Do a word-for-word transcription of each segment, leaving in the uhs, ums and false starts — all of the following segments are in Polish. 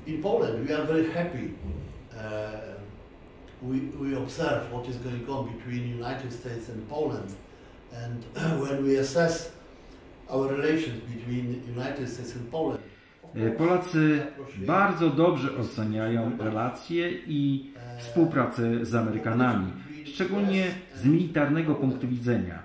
In Poland we are very happy. Uh, we, we observe what is going on between United States and Poland, and when we assess our relations between United States and Poland. Polacy bardzo dobrze oceniają relacje i współpracę z Amerykanami, szczególnie z militarnego punktu widzenia.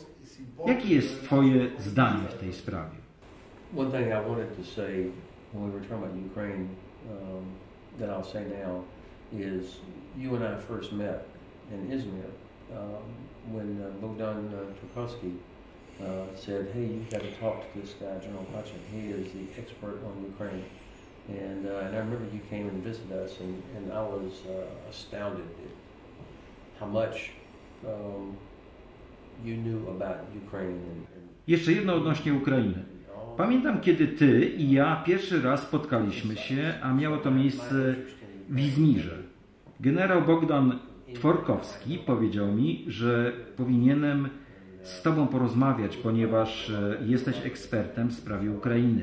Jakie jest Twoje zdanie w tej sprawie? One thing I wanted to say when we were talking about Ukraine, um, that I'll say now, is you and I first met in Izmir um, when uh, Bogdan uh, Turkowski uh, said, "Hey, you've got to talk to this guy, General Pachin. He is the expert on Ukraine." And, uh, and I remember you came and visited us, and, and I was uh, astounded at how much um, you knew about Ukraine. And, and Jeszcze jedno odnośnie Ukrainy. Pamiętam, kiedy Ty i ja pierwszy raz spotkaliśmy się, a miało to miejsce w Izmirze. Generał Bogdan Tworkowski powiedział mi, że powinienem z Tobą porozmawiać, ponieważ jesteś ekspertem w sprawie Ukrainy.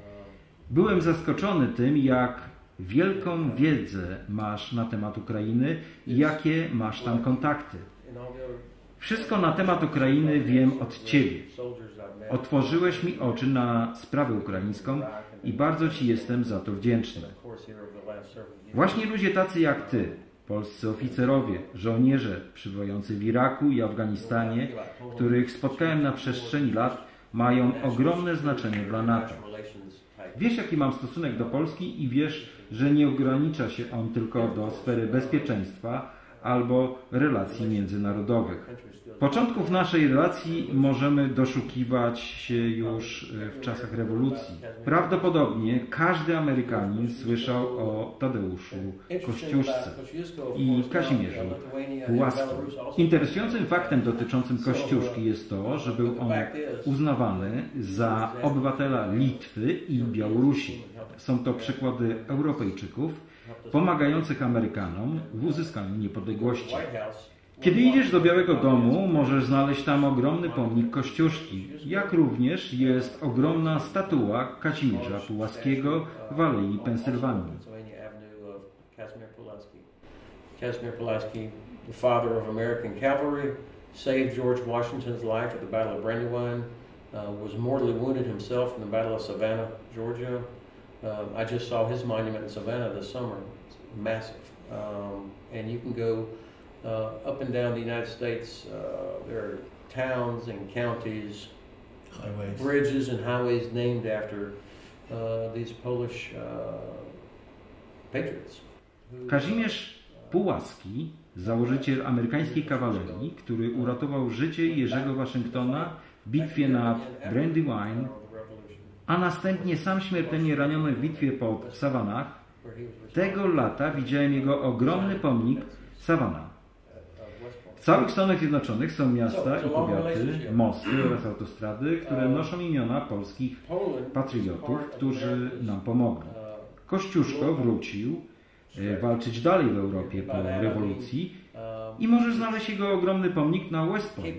Byłem zaskoczony tym, jak wielką wiedzę masz na temat Ukrainy i jakie masz tam kontakty. Wszystko na temat Ukrainy wiem od Ciebie. Otworzyłeś mi oczy na sprawę ukraińską i bardzo Ci jestem za to wdzięczny. Właśnie ludzie tacy jak Ty, polscy oficerowie, żołnierze przybywający w Iraku i Afganistanie, których spotkałem na przestrzeni lat, mają ogromne znaczenie dla NATO. Wiesz, jaki mam stosunek do Polski i wiesz, że nie ogranicza się on tylko do sfery bezpieczeństwa albo relacji międzynarodowych. Początków naszej relacji możemy doszukiwać się już w czasach rewolucji. Prawdopodobnie każdy Amerykanin słyszał o Tadeuszu Kościuszce i Kazimierzu Pułaskim. Interesującym faktem dotyczącym Kościuszki jest to, że był on uznawany za obywatela Litwy i Białorusi. Są to przykłady Europejczyków pomagających Amerykanom w uzyskaniu niepodległości. Kiedy idziesz do Białego Domu, możesz znaleźć tam ogromny pomnik Kościuszki, jak również jest ogromna statua Kazimierza Pułaskiego w Alei Pensylwanii. Casimir Pulaski, the father of American cavalry, saved George Washington's life at the Battle of Brandywine, uh, was mortally wounded himself in the Battle of Savannah, Georgia. Um, I just saw his monument in Savannah this summer. It's massive. Um, and you can go uh, up and down the United States. Uh, there are towns and counties, highways, bridges and highways named after uh, these Polish uh, patriots. Kazimierz Pułaski, założyciel amerykańskiej kawalerii, który uratował życie Jerzego Waszyngtona w bitwie nad Brandywine, a następnie sam śmiertelnie raniony w bitwie pod Savannah. Tego lata widziałem jego ogromny pomnik Savannah. W całych Stanach Zjednoczonych są miasta i powiaty, mosty oraz autostrady, które noszą imiona polskich patriotów, którzy nam pomogli. Kościuszko wrócił walczyć dalej w Europie po rewolucji i możesz znaleźć jego ogromny pomnik na West Point.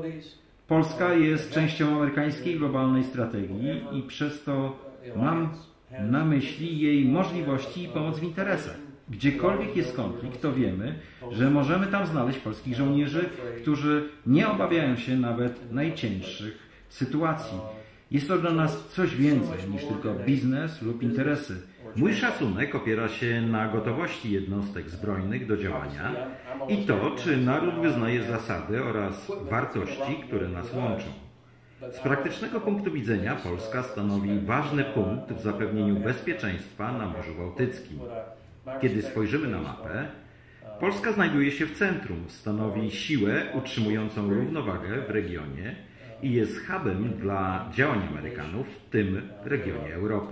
Polska jest częścią amerykańskiej globalnej strategii i przez to mam na myśli jej możliwości i pomoc w interesach. Gdziekolwiek jest konflikt, to wiemy, że możemy tam znaleźć polskich żołnierzy, którzy nie obawiają się nawet najcięższych sytuacji. Jest to dla nas coś więcej niż tylko biznes lub interesy. Mój szacunek opiera się na gotowości jednostek zbrojnych do działania i to, czy naród wyznaje zasady oraz wartości, które nas łączą. Z praktycznego punktu widzenia Polska stanowi ważny punkt w zapewnieniu bezpieczeństwa na Morzu Bałtyckim. Kiedy spojrzymy na mapę, Polska znajduje się w centrum, stanowi siłę utrzymującą równowagę w regionie i jest hubem dla działań Amerykanów w tym regionie Europy.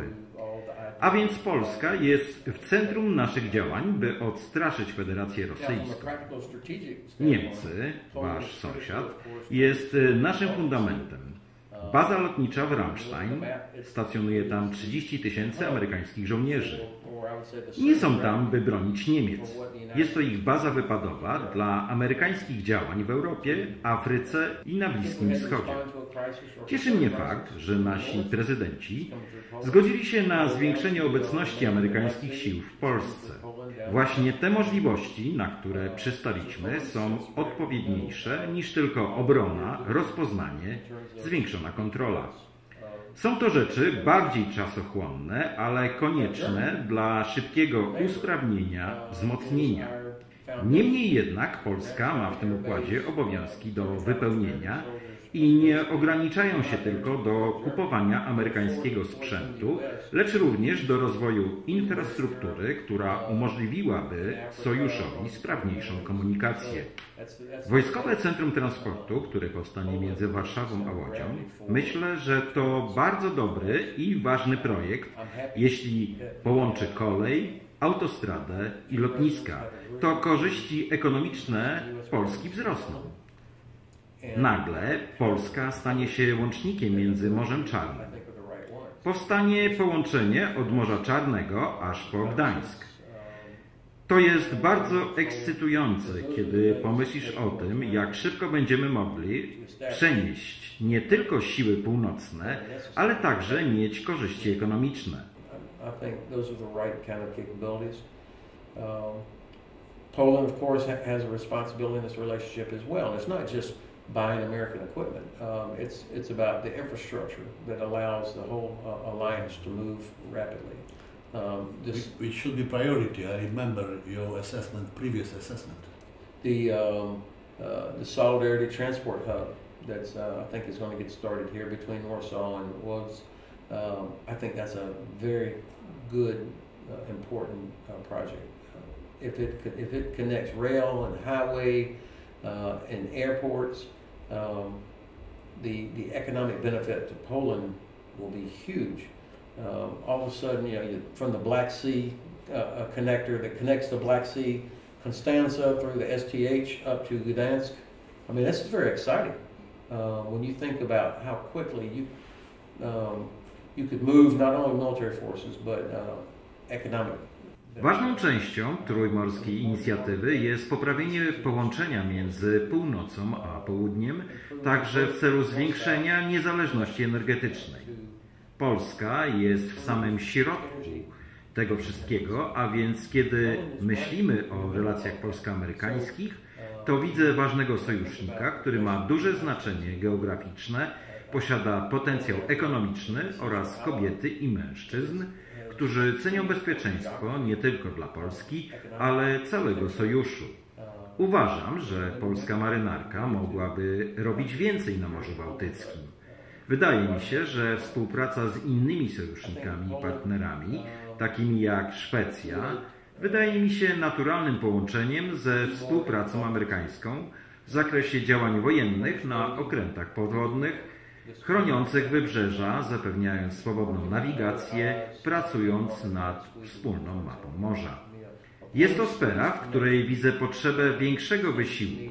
A więc Polska jest w centrum naszych działań, by odstraszyć Federację Rosyjską. Niemcy, wasz sąsiad, jest naszym fundamentem. Baza lotnicza w Ramstein, stacjonuje tam trzydzieści tysięcy amerykańskich żołnierzy. Nie są tam, by bronić Niemiec. Jest to ich baza wypadowa dla amerykańskich działań w Europie, Afryce i na Bliskim Wschodzie. Cieszy mnie fakt, że nasi prezydenci zgodzili się na zwiększenie obecności amerykańskich sił w Polsce. Właśnie te możliwości, na które przystaliśmy, są odpowiedniejsze niż tylko obrona, rozpoznanie, zwiększona kontrola. Są to rzeczy bardziej czasochłonne, ale konieczne dla szybkiego usprawnienia, wzmocnienia. Niemniej jednak Polska ma w tym układzie obowiązki do wypełnienia i nie ograniczają się tylko do kupowania amerykańskiego sprzętu, lecz również do rozwoju infrastruktury, która umożliwiłaby sojuszowi sprawniejszą komunikację. Wojskowe Centrum Transportu, które powstanie między Warszawą a Łodzią, myślę, że to bardzo dobry i ważny projekt, jeśli połączy kolej, autostradę i lotniska. To korzyści ekonomiczne Polski wzrosną. Nagle Polska stanie się łącznikiem między Morzem Czarnym. Powstanie połączenie od Morza Czarnego aż po Gdańsk. To jest bardzo ekscytujące, kiedy pomyślisz o tym, jak szybko będziemy mogli przenieść nie tylko siły północne, ale także mieć korzyści ekonomiczne. Poland, of course, has a responsibility in this relationship as well. It's not just buying American equipment. Um, it's it's about the infrastructure that allows the whole uh, alliance to move rapidly. Um, this, Which should be priority. I remember your assessment, previous assessment. The um, uh, the Solidarity Transport Hub that's uh, I think is going to get started here between Warsaw and Łódź. Um, I think that's a very good, uh, important uh, project. Uh, if it if it connects rail and highway uh, and airports, um, the the economic benefit to Poland will be huge. Um, all of a sudden, you know, you, from the Black Sea, uh, a connector that connects the Black Sea, Constanza through the S T H up to Gdansk. I mean, this is very exciting. Uh, when you think about how quickly you um, you could move not only military forces but uh, economic. Ważną częścią trójmorskiej inicjatywy jest poprawienie połączenia między północą a południem, także w celu zwiększenia niezależności energetycznej. Polska jest w samym środku tego wszystkiego, a więc kiedy myślimy o relacjach polsko-amerykańskich, to widzę ważnego sojusznika, który ma duże znaczenie geograficzne, posiada potencjał ekonomiczny oraz kobiety i mężczyzn, którzy cenią bezpieczeństwo nie tylko dla Polski, ale całego sojuszu. Uważam, że polska marynarka mogłaby robić więcej na Morzu Bałtyckim. Wydaje mi się, że współpraca z innymi sojusznikami i partnerami, takimi jak Szwecja, wydaje mi się naturalnym połączeniem ze współpracą amerykańską w zakresie działań wojennych na okrętach podwodnych, chroniących wybrzeża, zapewniając swobodną nawigację, pracując nad wspólną mapą morza. Jest to sfera, w której widzę potrzebę większego wysiłku.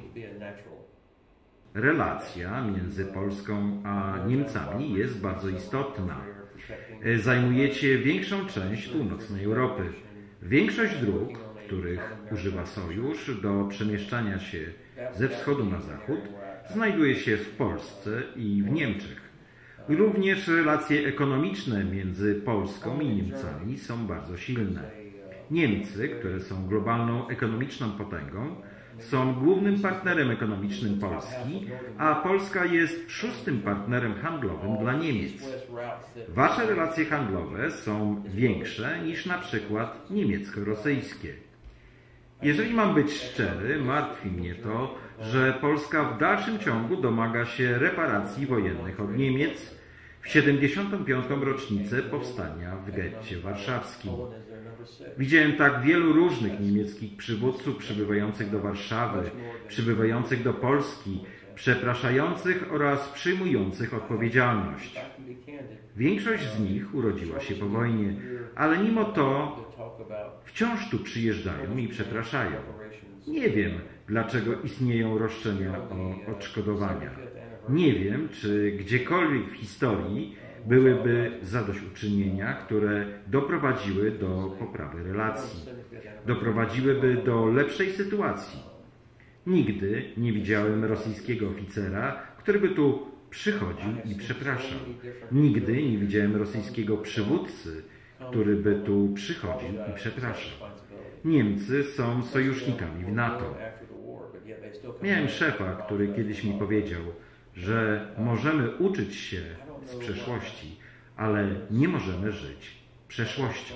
Relacja między Polską a Niemcami jest bardzo istotna. Zajmujecie większą część północnej Europy. Większość dróg, których używa Sojusz do przemieszczania się ze wschodu na zachód, znajduje się w Polsce i w Niemczech. Również relacje ekonomiczne między Polską i Niemcami są bardzo silne. Niemcy, które są globalną ekonomiczną potęgą, są głównym partnerem ekonomicznym Polski, a Polska jest szóstym partnerem handlowym dla Niemiec. Wasze relacje handlowe są większe niż na przykład niemiecko-rosyjskie. Jeżeli mam być szczery, martwi mnie to, że Polska w dalszym ciągu domaga się reparacji wojennych od Niemiec w siedemdziesiątą piątą rocznicę powstania w getcie warszawskim. Widziałem tak wielu różnych niemieckich przywódców przybywających do Warszawy, przybywających do Polski, przepraszających oraz przyjmujących odpowiedzialność. Większość z nich urodziła się po wojnie, ale mimo to wciąż tu przyjeżdżają i przepraszają. Nie wiem, dlaczego istnieją roszczenia o odszkodowania. Nie wiem, czy gdziekolwiek w historii byłyby zadośćuczynienia, które doprowadziły do poprawy relacji, doprowadziłyby do lepszej sytuacji. Nigdy nie widziałem rosyjskiego oficera, który by tu przychodził i przepraszał. Nigdy nie widziałem rosyjskiego przywódcy, który by tu przychodził i przepraszał. Niemcy są sojusznikami w NATO. Miałem szefa, który kiedyś mi powiedział, że możemy uczyć się z przeszłości, ale nie możemy żyć przeszłością.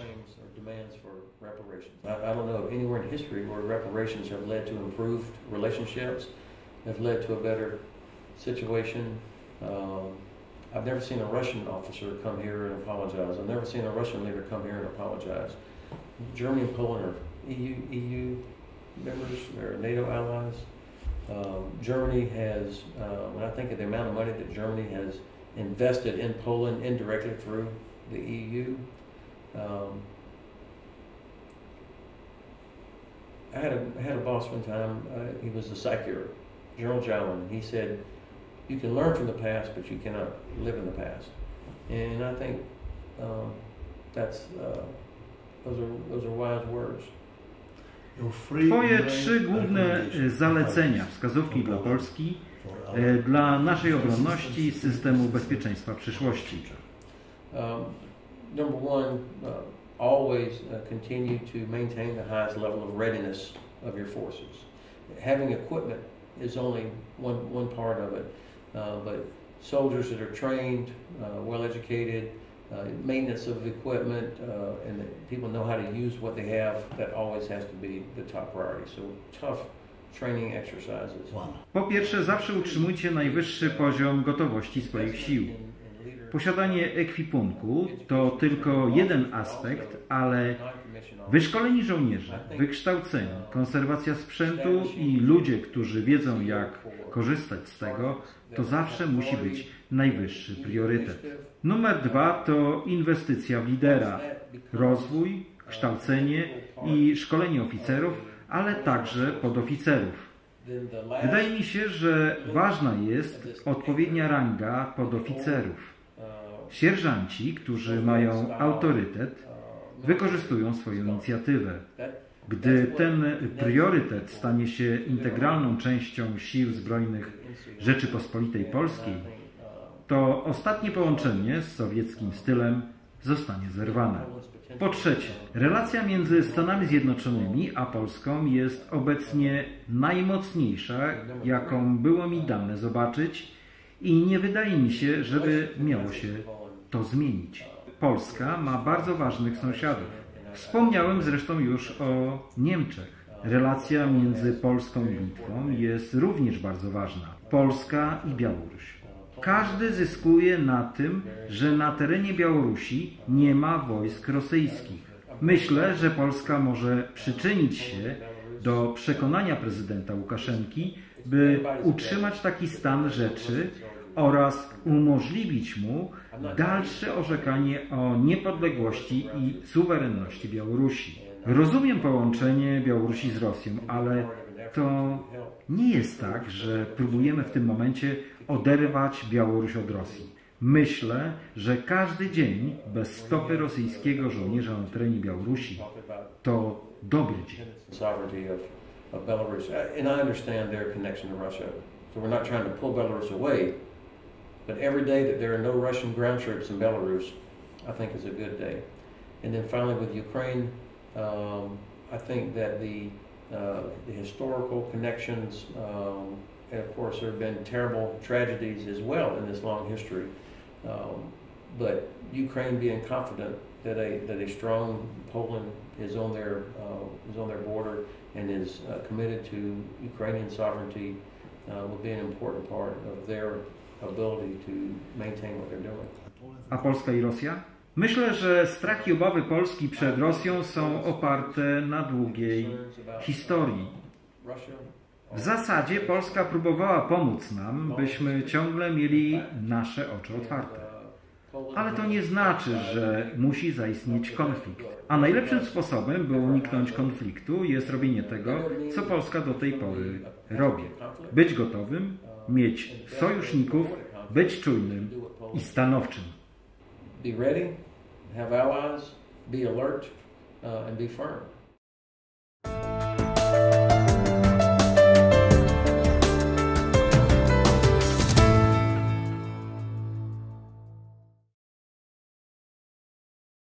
I don't know of anywhere in history where reparations have led to improved relationships, have led to a better situation. Um, I've never seen a Russian officer come here and apologize. I've never seen a Russian leader come here and apologize. Germany and Poland are E U, E U members, they're NATO allies. Um, Germany has, uh, when I think of the amount of money that Germany has invested in Poland indirectly through the E U, um, I had a, I had a boss one time, uh, he was a psychiatrist, General Jowin. He said, you can learn from the past, but you cannot live in the past. And I think um, that's, uh, those are, those are wise words. Twoje trzy główne zalecenia, wskazówki dla Polski, dla naszej obronności systemu bezpieczeństwa przyszłości. Um, number one, uh, always uh, continue to maintain the highest level of readiness of your forces. Having equipment is only one, one part of it, uh, but soldiers that are trained, uh, well educated, uh, maintenance of equipment, uh, and that people know how to use what they have, that always has to be the top priority. So tough training exercises. Po pierwsze, zawsze utrzymujcie najwyższy poziom gotowości swoich sił. Posiadanie ekwipunku to tylko jeden aspekt, ale wyszkoleni żołnierze, wykształceni, konserwacja sprzętu i ludzie, którzy wiedzą, jak korzystać z tego, to zawsze musi być najwyższy priorytet. Numer dwa to inwestycja w lidera, rozwój, kształcenie i szkolenie oficerów, ale także podoficerów. Wydaje mi się, że ważna jest odpowiednia ranga podoficerów. Sierżanci, którzy mają autorytet, wykorzystują swoją inicjatywę. Gdy ten priorytet stanie się integralną częścią Sił Zbrojnych Rzeczypospolitej Polskiej, to ostatnie połączenie z sowieckim stylem zostanie zerwane. Po trzecie, relacja między Stanami Zjednoczonymi a Polską jest obecnie najmocniejsza, jaką było mi dane zobaczyć, i nie wydaje mi się, żeby miało się to zmienić. Polska ma bardzo ważnych sąsiadów. Wspomniałem zresztą już o Niemczech. Relacja między Polską i Litwą jest również bardzo ważna. Polska i Białoruś. Każdy zyskuje na tym, że na terenie Białorusi nie ma wojsk rosyjskich. Myślę, że Polska może przyczynić się do przekonania prezydenta Łukaszenki, by utrzymać taki stan rzeczy oraz umożliwić mu dalsze orzekanie o niepodległości i suwerenności Białorusi. Rozumiem połączenie Białorusi z Rosją, ale to nie jest tak, że próbujemy w tym momencie oderwać Białoruś od Rosji. Myślę, że każdy dzień bez stopy rosyjskiego żołnierza na terenie Białorusi to dobry dzień. Of Belarus, and I understand their connection to Russia. So we're not trying to pull Belarus away, but every day that there are no Russian ground troops in Belarus, I think is a good day. And then finally with Ukraine, um, I think that the, uh, the historical connections, um, and of course there have been terrible tragedies as well in this long history, um, but Ukraine being confident that a, that a strong Poland is on their, uh, is on their border and is uh, committed to Ukrainian sovereignty uh, will be an important part of their ability to maintain what they're doing. A Polska i Rosja? Myślę, że strach i obawy Polski przed Rosją są oparte na długiej historii. W zasadzie Polska próbowała pomóc nam, byśmy ciągle mieli nasze oczy otwarte. Ale to nie znaczy, że musi zaistnieć konflikt. A najlepszym sposobem, by uniknąć konfliktu, jest robienie tego, co Polska do tej pory robi. Być gotowym mieć sojuszników, być czujnym i stanowczym. Be ready, have allies, be alert, uh, and be firm.